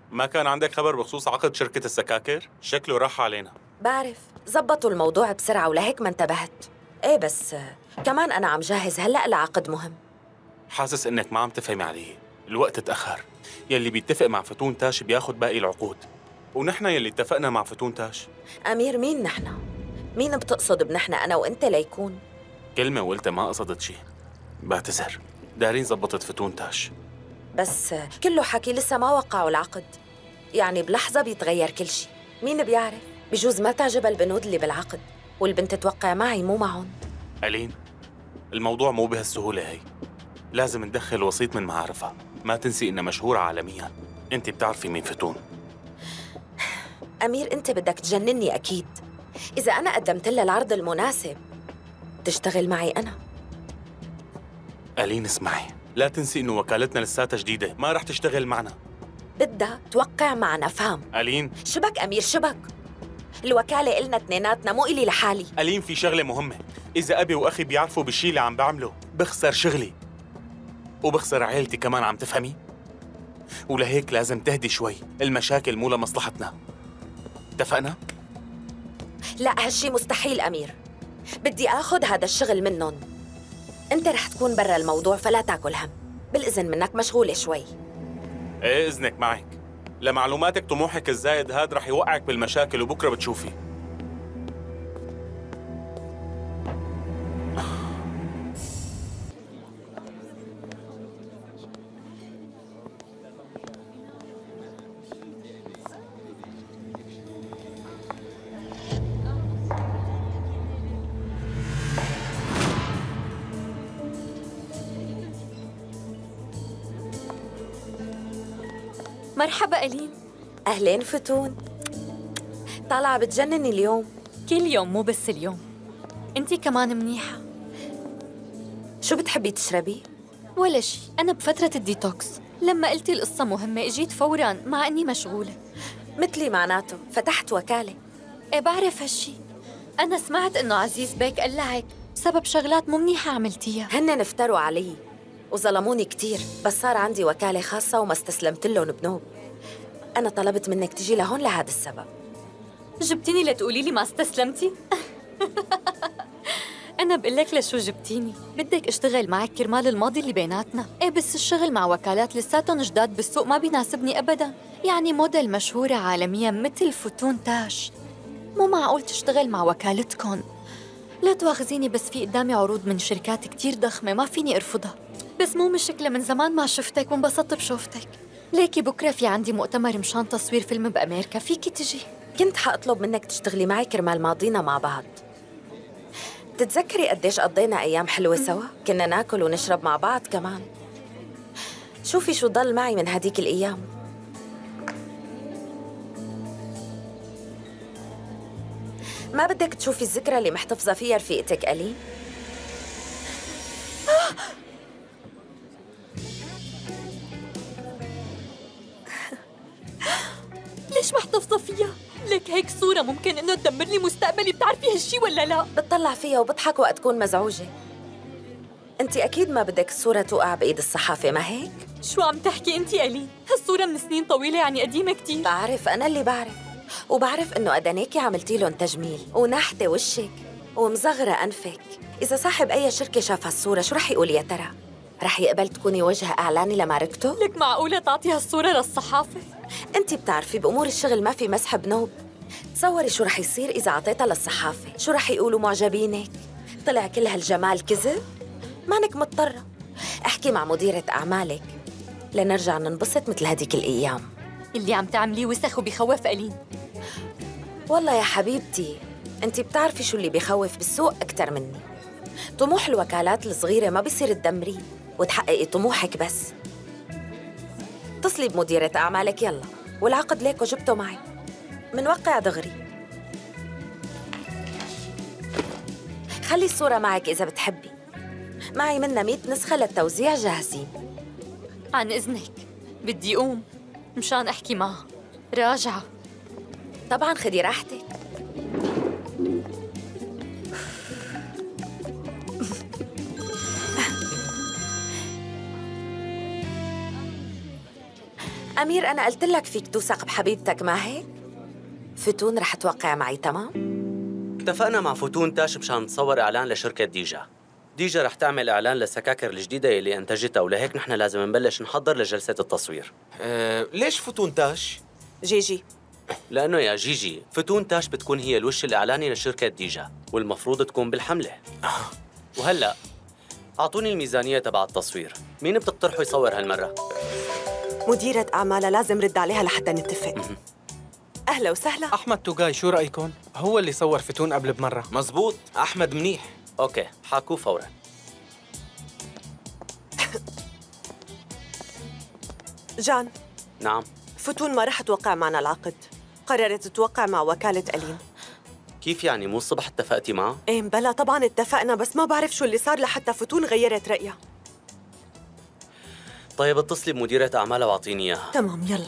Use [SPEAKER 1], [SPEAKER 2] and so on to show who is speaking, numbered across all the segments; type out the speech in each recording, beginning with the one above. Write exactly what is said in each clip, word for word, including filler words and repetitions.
[SPEAKER 1] ما كان عندك خبر بخصوص عقد شركة السكاكر؟ شكله راح علينا.
[SPEAKER 2] بعرف، زبطوا الموضوع بسرعة ولهيك ما انتبهت. ايه بس كمان أنا عم جهز هلأ لعقد مهم.
[SPEAKER 1] حاسس إنك ما عم تفهمي علي، الوقت تأخر. يلي بيتفق مع فتون تاش بياخد باقي العقود، ونحن يلي اتفقنا مع فتون تاش.
[SPEAKER 2] أمير، مين نحن؟ مين بتقصد بنحن أنا وأنت ليكون؟
[SPEAKER 1] كلمة وقلتها ما قصدت شي. بعتذر. دارين زبطت فتون تاش.
[SPEAKER 2] بس كله حكي، لسه ما وقعوا العقد. يعني بلحظة بيتغير كل شي. مين بيعرف؟ بجوز ما تعجبها البنود اللي بالعقد والبنت توقع معي مو معهم.
[SPEAKER 1] ألين، الموضوع مو بهالسهولة هي. لازم ندخل وسيط من معارفها. ما تنسي إنها مشهورة عالمياً. أنت بتعرفي مين فتون.
[SPEAKER 2] أمير، أنت بدك تجنني أكيد. إذا أنا قدمت لها العرض المناسب تشتغل معي أنا.
[SPEAKER 1] ألين اسمعي، لا تنسي إنه وكالتنا لساتها جديدة، ما رح تشتغل معنا.
[SPEAKER 2] بدها توقع معنا، فهم؟
[SPEAKER 1] ألين
[SPEAKER 2] شبك أمير، شبك. الوكالة إلنا اثنيناتنا، مو إلي لحالي.
[SPEAKER 1] ألين، في شغلة مهمة. إذا أبي وأخي بيعرفوا بالشي اللي عم بعمله بخسر شغلي وبخسر عائلتي كمان، عم تفهمي؟ ولهيك لازم تهدي شوي، المشاكل مو لمصلحتنا. اتفقنا؟
[SPEAKER 2] لا، هالشي مستحيل أمير. بدي آخذ هذا الشغل منهم. أنت رح تكون برا الموضوع فلا تاكل هم. بالإذن منك مشغولة شوي.
[SPEAKER 1] ايه إذنك معك. لمعلوماتك طموحك الزايد هاد رح يوقعك بالمشاكل وبكرة بتشوفي.
[SPEAKER 3] مرحبا ألين.
[SPEAKER 2] أهلين فتون. طالعة بتجنني اليوم.
[SPEAKER 3] كل يوم مو بس اليوم. أنتي كمان منيحة.
[SPEAKER 2] شو بتحبي تشربي؟
[SPEAKER 3] ولا شي، أنا بفترة الديتوكس. لما قلتي القصة مهمة اجيت فوراً مع إني مشغولة.
[SPEAKER 2] مثلي معناته، فتحت وكالة.
[SPEAKER 3] إيه بعرف هالشي. أنا سمعت إنه عزيز بيك قلعك بسبب شغلات مو منيحة عملتيها.
[SPEAKER 2] هن افتروا علي وظلموني كتير، بس صار عندي وكالة خاصة وما استسلمت لهم بنوب. أنا طلبت منك تجي لهون لهذا السبب.
[SPEAKER 3] جبتيني لتقولي لي ما استسلمتي؟ أنا بقول لك لشو جبتيني؟ بدك اشتغل معك كرمال الماضي اللي بيناتنا. إيه بس الشغل مع وكالات لساتهم جداد بالسوق ما بيناسبني أبداً. يعني موديل مشهورة عالمياً مثل فتون تاش، مو معقول تشتغل مع وكالتكن. لا تواخذيني، بس في قدامي عروض من شركات كتير ضخمة ما فيني أرفضها. بس مو مشكلة، من زمان ما شفتك وانبسطت بشوفتك. ليكي بكرة في عندي مؤتمر مشان تصوير فيلم بأمريكا، فيكي تجي.
[SPEAKER 2] كنت حأطلب منك تشتغلي معي كرمال ماضينا مع بعض. تتذكري قديش قضينا أيام حلوة سوا؟ كنا ناكل ونشرب مع بعض كمان. شوفي شو ضل معي من هديك الأيام. ما بدك تشوفي الذكرى اللي محتفظة فيها رفيقتك ألين؟
[SPEAKER 3] ليش محتفظة فيها؟ لك هيك صورة ممكن إنه تدمر لي مستقبلي، بتعرفي هالشي ولا لا؟
[SPEAKER 2] بتطلع فيها وبضحك وقت تكون مزعوجة. أنت أكيد ما بدك الصورة توقع بإيد الصحافة، ما هيك؟
[SPEAKER 3] شو عم تحكي أنت ألين؟ هالصورة من سنين طويلة، يعني قديمة كتير.
[SPEAKER 2] بعرف، أنا اللي بعرف. وبعرف إنه أدنيكي عملتي لهم تجميل ونحتي وشك ومصغرة أنفك. إذا صاحب أي شركة شاف هالصورة شو رح يقول يا ترى؟ رح يقبل تكوني وجه إعلاني لمعركته؟
[SPEAKER 3] لك معقولة تعطي هالصورة للصحافة؟
[SPEAKER 2] أنت بتعرفي بأمور الشغل ما في مسح بنوب. تصوري شو رح يصير إذا عطيتها للصحافة، شو رح يقولوا معجبينك؟ طلع كل هالجمال كذب؟ مانك مضطرة. احكي مع مديرة أعمالك لنرجع ننبسط مثل هديك الأيام.
[SPEAKER 3] اللي عم تعمليه وسخ وبيخوف ألين.
[SPEAKER 2] والله يا حبيبتي، أنت بتعرفي شو اللي بيخوف بالسوق أكتر مني. طموح الوكالات الصغيرة ما بيصير تدمريه وتحققي طموحك. بس اتصلي بمديرة أعمالك يلا، والعقد ليك وجبته معي، منوقع دغري. خلي الصورة معك إذا بتحبي، معي منا مية نسخة للتوزيع جاهزين.
[SPEAKER 3] عن إذنك بدي أقوم مشان أحكي معها، راجعة.
[SPEAKER 2] طبعاً خدي راحتك. أمير أنا قلت لك فيك توثق بحبيبتك ما هيك؟ فتون رح توقع معي تمام؟
[SPEAKER 4] اتفقنا مع فتون تاش مشان نصور إعلان لشركة ديجا. ديجا رح تعمل إعلان للسكاكر الجديدة اللي أنتجتها، ولهيك نحن لازم نبلش نحضر لجلسة التصوير.
[SPEAKER 5] أه ليش فتون تاش؟
[SPEAKER 6] جيجي
[SPEAKER 4] لأنه يا جيجي فتون تاش بتكون هي الوش الإعلاني لشركة ديجا، والمفروض تكون بالحملة. وهلأ أعطوني الميزانية تبع التصوير، مين بتقترحوا يصور هالمرة؟
[SPEAKER 6] مديرة أعمالها لازم رد عليها لحتى نتفق. أهلا وسهلا.
[SPEAKER 7] أحمد توغاي شو رأيكم؟ هو اللي صور فتون قبل بمرة.
[SPEAKER 5] مزبوط، أحمد منيح.
[SPEAKER 4] أوكي حاكوه فوراً.
[SPEAKER 6] جان.
[SPEAKER 4] نعم.
[SPEAKER 6] فتون ما رح توقع معنا العقد، قررت تتوقع مع وكالة ألين.
[SPEAKER 4] كيف يعني مو الصبح اتفقتي معه؟
[SPEAKER 6] ايه بلا طبعاً اتفقنا، بس ما بعرف شو اللي صار لحتى فتون غيرت رأيها.
[SPEAKER 4] طيب اتصلي بمديرة أعمالها واعطيني إياها.
[SPEAKER 6] تمام يلا.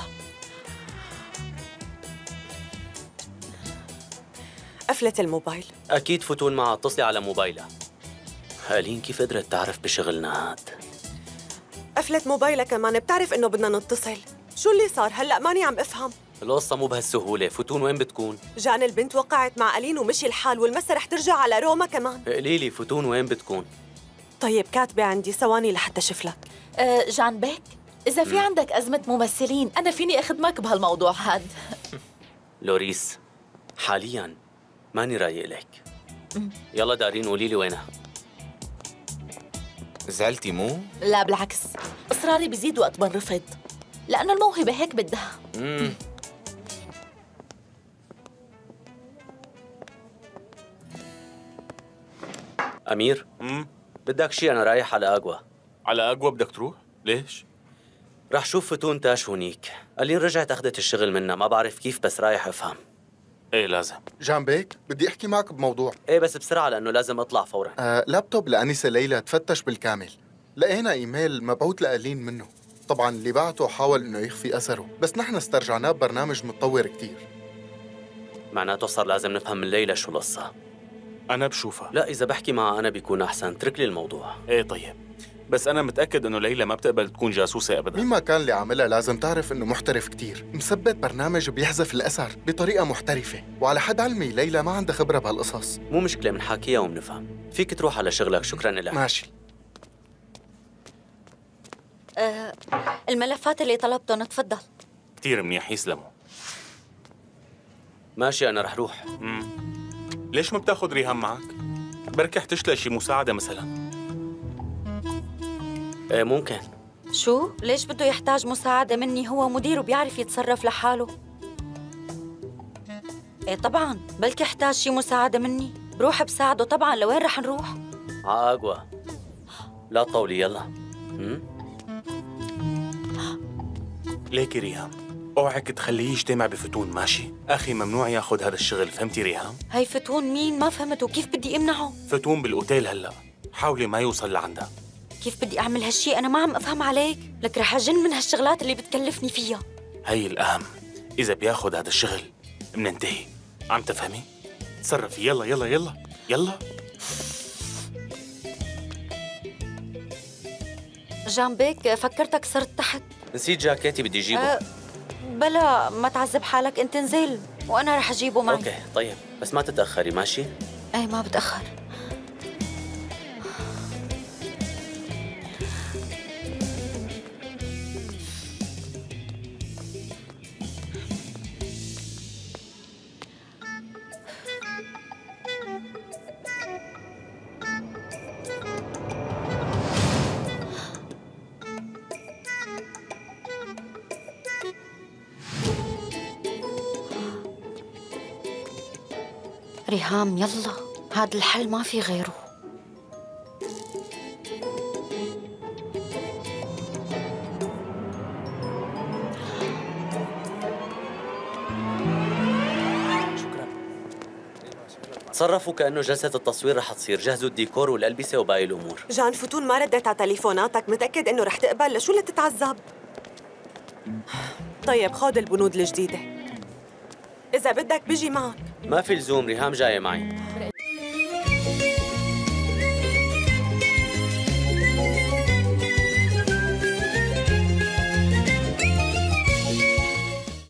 [SPEAKER 6] قفلت الموبايل.
[SPEAKER 4] أكيد فتون معها، اتصلي على موبايلها. هالين كيف قدرت تعرف بشغلنا هاد؟
[SPEAKER 6] قفلت موبايلها كمان، بتعرف إنه بدنا نتصل. شو اللي صار؟ هلأ ماني عم أفهم.
[SPEAKER 4] القصة مو بهالسهولة، فتون وين بتكون؟
[SPEAKER 6] جان البنت وقعت مع ألين ومشي الحال، والمسا رح ترجع على روما كمان.
[SPEAKER 4] قليلي فتون وين بتكون؟
[SPEAKER 6] طيب كاتبة عندي، ثواني لحتى شوف لك.
[SPEAKER 8] أه جان بيك، إذا في عندك أزمة ممثلين أنا فيني أخدمك بهالموضوع هاد.
[SPEAKER 4] لوريس حالياً ماني رايق لك. يلا دارين قولي لي وينها.
[SPEAKER 5] زعلتي مو؟
[SPEAKER 8] لا بالعكس، إصراري بيزيد وقت بنرفض، لأنه الموهبة هيك بدها.
[SPEAKER 5] امم
[SPEAKER 4] أمير
[SPEAKER 1] امم
[SPEAKER 4] بدك شي؟ أنا رايح على أقوى.
[SPEAKER 1] على أقوى بدك تروح؟ ليش؟
[SPEAKER 4] رح شوف فتون تاش هونيك. قالين رجعت أخذت الشغل منا، ما بعرف كيف بس رايح أفهم.
[SPEAKER 1] ايه لازم.
[SPEAKER 9] جان بيك بدي احكي معك بموضوع.
[SPEAKER 4] ايه بس بسرعة لأنه لازم أطلع فوراً.
[SPEAKER 9] آه، لابتوب لأنسة ليلى تفتش بالكامل، لقينا إيميل مبعوث لألين منه. طبعاً اللي بعته حاول إنه يخفي أثره، بس نحن استرجعناه ببرنامج متطور كتير.
[SPEAKER 4] معناته صار لازم نفهم من ليلى شو القصة.
[SPEAKER 1] أنا بشوفها.
[SPEAKER 4] لا إذا بحكي معها أنا بيكون أحسن، اترك لي الموضوع.
[SPEAKER 1] ايه طيب، بس أنا متأكد إنه ليلى ما بتقبل تكون جاسوسة أبداً.
[SPEAKER 9] مين ما كان اللي عاملها لازم تعرف إنه محترف كتير، مثبت برنامج بيحذف الأثر بطريقة محترفة، وعلى حد علمي ليلى ما عندها خبرة بهالقصص.
[SPEAKER 4] مو مشكلة، منحاكيها ومنفهم. فيك تروح على شغلك، شكراً لك.
[SPEAKER 9] ماشي.
[SPEAKER 3] أه الملفات اللي طلبتهم تفضل.
[SPEAKER 1] كتير منيح، يسلموا.
[SPEAKER 4] ماشي أنا رح روح.
[SPEAKER 1] امم ليش ما بتاخد ريهام معك؟ بركي احتجت شي مساعدة مثلاً.
[SPEAKER 4] ايه ممكن.
[SPEAKER 3] شو؟ ليش بده يحتاج مساعدة مني؟ هو مدير وبيعرف يتصرف لحاله. ايه طبعاً، بلكي احتاج شي مساعدة مني بروح بساعده طبعاً. لوين رح نروح؟
[SPEAKER 4] ع أقوى. لا تطولي يلا. امم
[SPEAKER 1] ليكي ريهام، اوعك تخليه يجتمع بفتون، ماشي؟ أخي ممنوع ياخد هذا الشغل، فهمتي ريهام؟
[SPEAKER 3] هي فتون مين؟ ما فهمت، وكيف بدي امنعه؟
[SPEAKER 1] فتون بالأوتيل هلأ، حاولي ما يوصل لعندها.
[SPEAKER 3] كيف بدي اعمل هالشي؟ انا ما عم افهم عليك، لك رح اجن من هالشغلات اللي بتكلفني فيها.
[SPEAKER 1] هي الأهم، إذا بياخد هذا الشغل مننتهي، عم تفهمي؟ تصرفي، يلا يلا يلا يلا.
[SPEAKER 3] جان بيك، فكرتك صرت تحت.
[SPEAKER 4] نسيت جاكيتي بدي أجيبه.
[SPEAKER 3] أه بلا ما تعذب حالك، انت انزل وانا رح اجيبه معي.
[SPEAKER 4] اوكي طيب، بس ما تتأخري ماشي؟
[SPEAKER 3] ايه ما بتأخر. ريهام يلا، هذا الحل ما في غيره.
[SPEAKER 4] شكرا. تصرفوا كأنه جلسة التصوير رح تصير، جهزوا الديكور والألبسة وباقي الأمور.
[SPEAKER 6] جان فتون ما ردت على تليفوناتك، متأكد إنه رح تقبل؟ لشو اللي تتعذب؟ طيب خذ البنود الجديدة، إذا بدك بيجي معك.
[SPEAKER 4] ما في لزوم، ريهام جاية معي.